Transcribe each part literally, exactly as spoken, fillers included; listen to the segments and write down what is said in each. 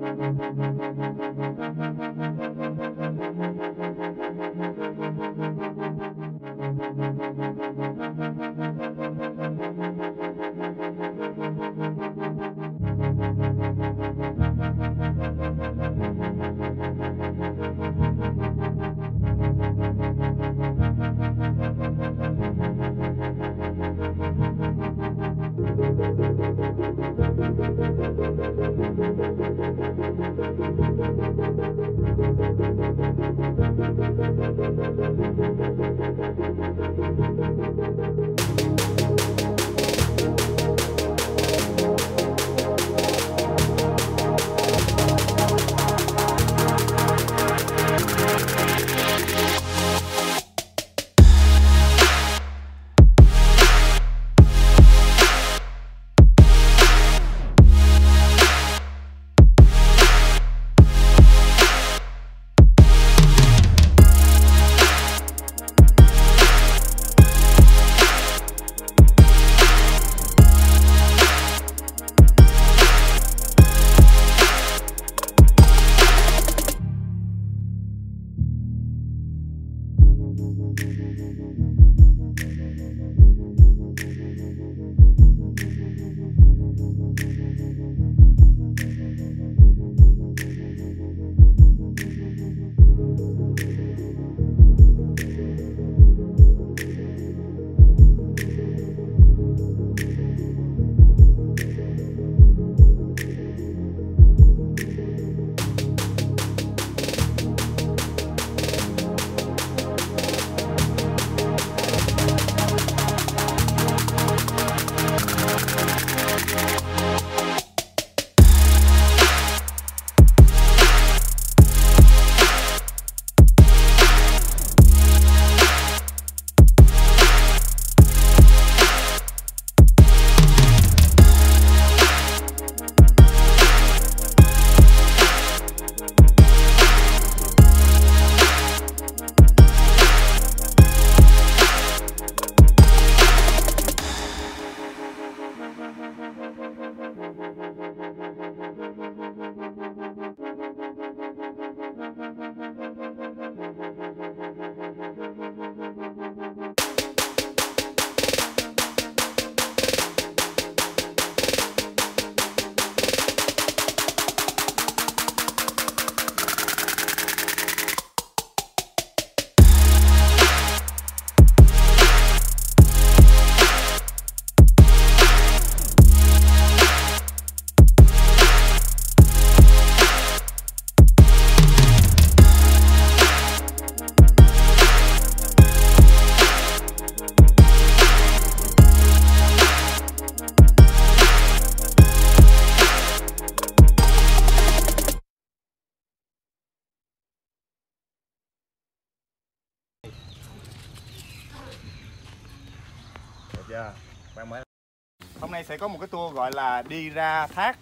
chưa? Bạn mới hôm nay sẽ có một cái tour gọi là đi ra thác.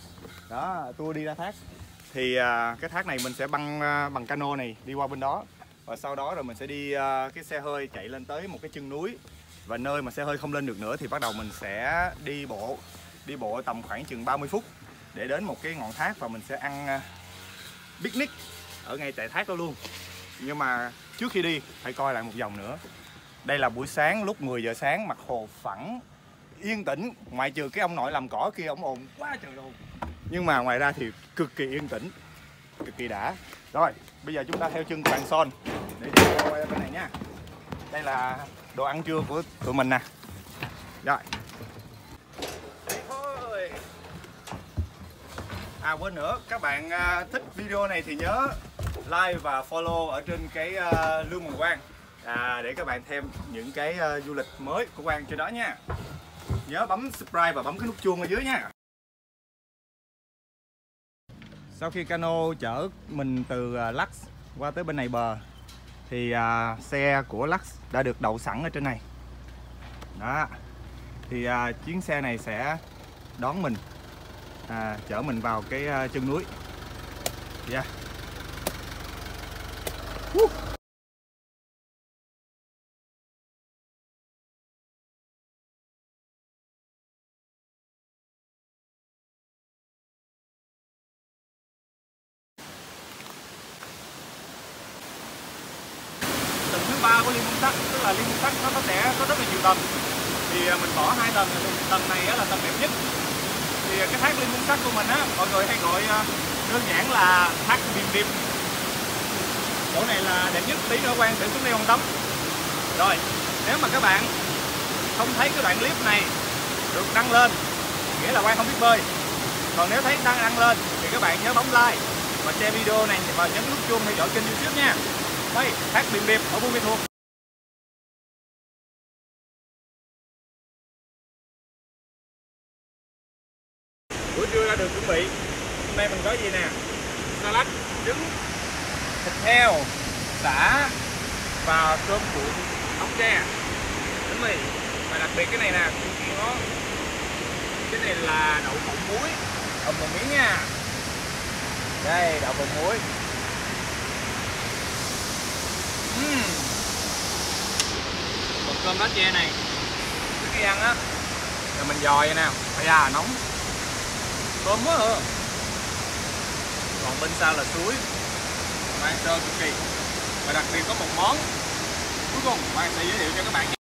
Đó, tour đi ra thác. Thì à, cái thác này mình sẽ băng à, bằng cano này đi qua bên đó. Và sau đó rồi mình sẽ đi à, cái xe hơi chạy lên tới một cái chân núi. Và nơi mà xe hơi không lên được nữa thì bắt đầu mình sẽ đi bộ. Đi bộ tầm khoảng chừng ba mươi phút để đến một cái ngọn thác và mình sẽ ăn à, picnic ở ngay tại thác đó luôn. Nhưng mà trước khi đi phải coi lại một vòng nữa. Đây là buổi sáng lúc mười giờ sáng, mặt hồ phẳng, yên tĩnh, ngoại trừ cái ông nội làm cỏ kia ổng ồn quá trời luôn. Nhưng mà ngoài ra thì cực kỳ yên tĩnh, cực kỳ đã. Rồi, bây giờ chúng ta theo chân Toàn Son để đi qua bên này nha. Đây là đồ ăn trưa của tụi mình nè. Rồi. À quên nữa, các bạn thích video này thì nhớ like và follow ở trên cái uh, Lương Bằng Quang à, để các bạn thêm những cái uh, du lịch mới của Quang trên đó nha. Nhớ bấm subscribe và bấm cái nút chuông ở dưới nha. Sau khi cano chở mình từ uh, Lux qua tới bên này bờ thì uh, xe của Lux đã được đậu sẵn ở trên này. Đó. Thì uh, chuyến xe này sẽ đón mình, à, chở mình vào cái uh, chân núi. Yeah. Woo. ba của liên môn sắt, tức là liên môn sắt nó có sẽ có rất là nhiều tầng. Thì mình bỏ hai tầng, tầng này là tầng đẹp nhất. Thì cái thác liên môn sắt của mình á, mọi người hay gọi đơn giản là thác Bìm Bìm. Chỗ này là đẹp nhất, tí nữa Quang sẽ xuống đây Quang tắm. Rồi, nếu mà các bạn không thấy cái đoạn clip này được đăng lên, nghĩa là Quang không biết bơi. Còn nếu thấy đăng đăng lên thì các bạn nhớ bấm like và share video này và nhấn nút chuông theo dõi kênh YouTube nha. Đây, thác Bìm Bìm ở Buôn Ma Thuột. Buổi trưa đã được chuẩn bị. Hôm nay mình có gì nè? Salad, trứng, thịt heo, sả và cơm cuộn ốc tre, bánh mì. Và đặc biệt cái này nè, nó cái này là đậu phộng muối, ầm một miếng nha. Đây, đậu phộng muối. Uhm. Một cơm lá tre này, trước khi ăn á, rồi mình dò vậy nè, bây giờ nóng, thơm quá à. Còn bên sau là suối, mang sơ cực kỳ. Và đặc biệt có một món cuối cùng Quang sẽ giới thiệu cho các bạn.